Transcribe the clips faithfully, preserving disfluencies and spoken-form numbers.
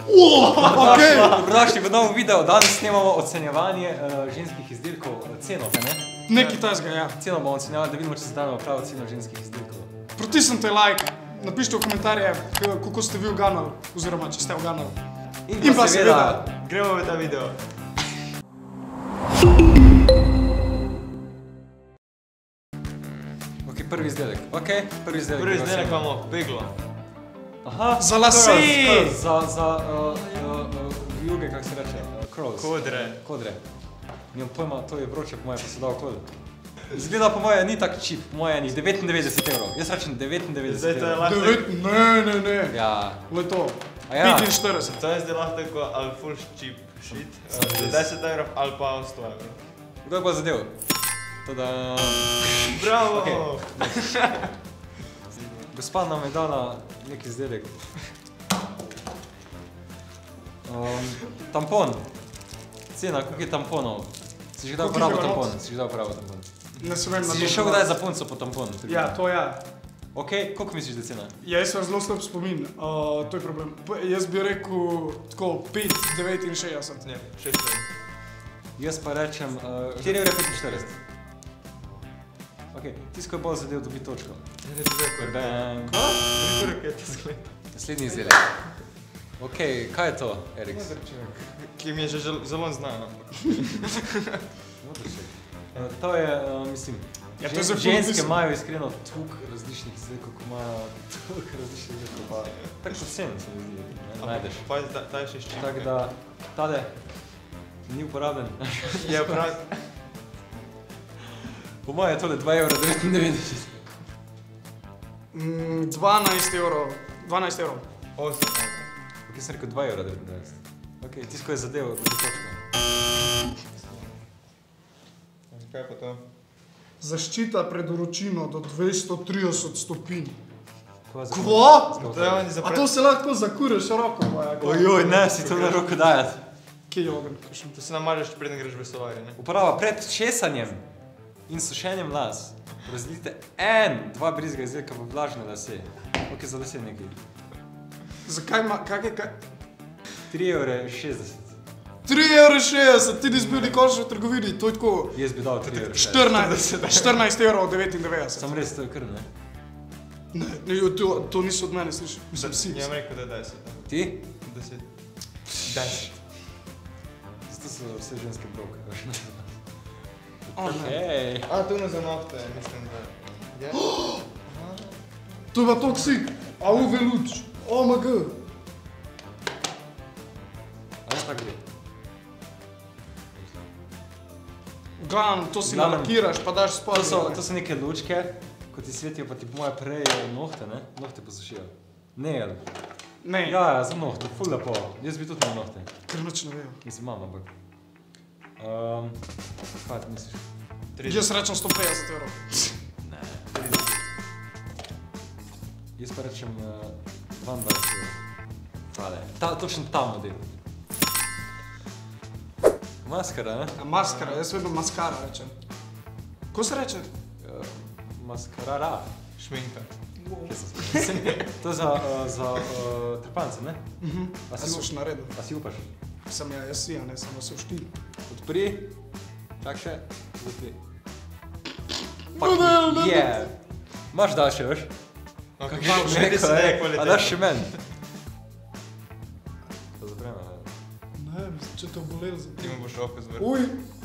Okej! Dobrodošli v novo video. Danes snemamo ocenjevanje ženskih izdelkov. Ceno, ne? Nekaj tajzga, ja. Ceno bomo ocenjavali, da vidimo, če se damo pravo ceno ženskih izdelkov. Pritisnite like, napišite v komentarje, kako ste vi uganali, oziroma če ste uganali. In pa seveda, gremo v ta video. Ok, prvi izdelek. Ok, prvi izdelek. Prvi izdelek imamo peglo. Aha, za lase! Za, za, vijuge, kako se reče? Crows. Kodre. Kodre. Nimam pojma, to je vroče, po moje pa se dal kod. Izgleda po moje ni tak čip, po moje ni devetindevetdeset evrov. Jaz rečem devetindevetdeset evrov. Zdaj to je lahko... Ne, ne, ne. Ja. Le to. Ja. petinštirideset. To je zdaj lahko tako ali full cheap shit. Za deset evrov ali pa sto evrov. Kdo je pa zadev? Tada... Bravo! Gospa nam je dala nek izdelek. Tampon. Cena, koliko je tamponov? Si že dal pravo tampon? Si že dal pravo tampon? Ne se vem na to. Si že šel kdaj za punco po tampon? Ja, to ja. Ok, koliko misliš, da je cena? Ja, jaz sem zelo slab spomin, to je problem. Jaz bi rekel tako pet devetinšestdeset. Ne, šest evrov. Jaz pa rečem štiri evre petinštirideset. Ok, tisko je bolj zadev dobi točko. Bam. Naslednji izdelek. Ok, kaj je to, Eriks? Ki mi je že zelo znano. To je, mislim, ženske imajo iskreno tuk različnih izdelkov, ko imajo tuk različnih izdelkov, pa tako vsem se mi zdi, najdeš. Pa ta je še ščinke. Tako da, tale ni uporaben. Je uporaben. Po moje je tole dva evra devetindevetdeset. dvanajst evrov. dvanajst evrov. osem evrov. Ok, sem rekel dva evra devetindevetdeset. Ok, tisko je zadev, dobi točko. Kaj pa to? Zaščita pred vročino do dvesto trideset stopinj. Kva? A to se lahko zakuriš roko moja. Ojoj, ne si to na roko dajati. Kje je ogen? To se namažeš, preden greš v solarje, ne? Uporaba pred česanjem in sušenjem las. Razdelite en, dva brizga izdelka v vlažne lase. Ok, za lase nekaj. Zakaj ima, kak je kaj? tri evre šestdeset. tri evre šestdeset, ti nisi bil nikoli še v trgovini, to je tako... Jaz bi dal tri evre šestdeset. štirinajst evrov devetindevetdeset. Sam res, to je krv, ne? Ne, to niso od mene, sliši. Mislim, si. Ja, rekel, da je deset. Ti? Deset. Deset. Zato so vse ženske broke, veš ne? Okej. A, tu ne za nohte, mislim, da... Je? To je pa toksik. A U V luč. O M G. A res tako gre? Glavno, to si nalakiraš, pa daš spati. To so neke lučke, ko ti svetijo, pa ti po moje prej nohte, ne? Nohte posušijo. Ne, jel? Ne. Ja, ja, za nohte, ful lepo. Jaz bi tudi imel nohte. Ker noč ne vejo. Mislim, imam, ampak. Kaj ti misliš? Jaz rečem sto petdeset evrov. Ne. Jaz pa rečem dvaindvajset evrov. Tale. Točno ta model. Maskara, ne? Maskara, jaz vedno maskara rečem. Ko se reče? Maskarara. Šminka. To je za trepance, ne? A si boš naredil? A si upaš? Sem ja, jaz si, a ne, samo se vštil. Odpri. Čak še. Odpri. No, ne, ne, ne. Je. Imaš daljše, veš? Kako še nekaj se ne kvaliteta. A daš še men? To zaprema. Ne, če te obolel za... Ti mu boš oko zvrti. Uj!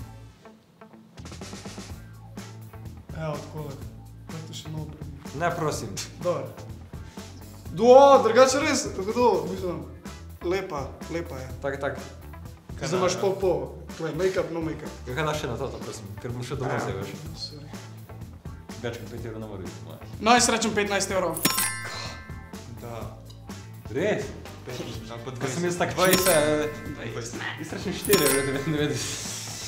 Evo, takole. Kaj te še malo prvi? Ne, prosim. Dobar. Do, drugače res, kako, mislim, lepa, lepa je. Tak, tak. Zdaj imaš pol pol, make-up, no make-up. Kaj daš še na to, prosim, ker bom še domov zdaj, veš? Sorry. Več kot pet evrov ne mora biti. No, jaz rečem petnajst evrov. Da. Res? Kaj sem jaz tak dvajset? Jaz rečem štiri evre devetindevetdeset.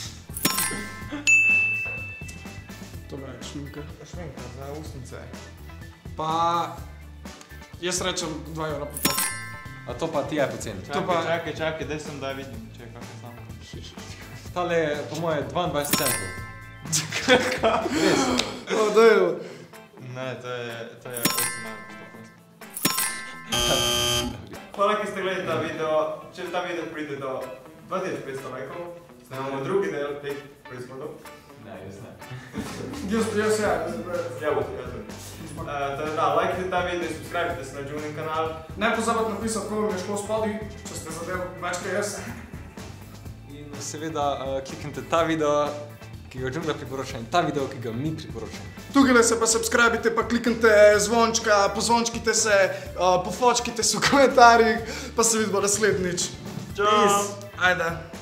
Dobra, šminka. Šminka za usnice. Pa... Jaz rečem dva evra po to. A to pa ti je poceni. Čakaj, čakaj, čakaj, daj sem da vidim, če je kakaj sam. Tale je po moje dvaindvajset centov. Res? O, daj evo. Ne, to je osem evrov. Hvala, ki ste gledali ta video. Če ta video pride do dva tisoč petsto lajkov, snemamo drugi del teh proizvodov. Ne, jaz ne. Jaz, jaz, ja, jaz, Ja, bo, jaz ne. Uh, da, lajkite ta video, subscribite se na Junin kanal. Ne pozabite napisati, ko vam je šlo spodaj, če ste zadev več kot jaz. In seveda uh, kliknite ta video, ki ga Džungla priporoča, in ta video, ki ga mi priporočamo. Tukaj se pa subscribite, pa kliknite zvončka, pozvončkite se, uh, pofočkite se v komentarjih, pa se vidimo naslednjič. Čau! Ajde.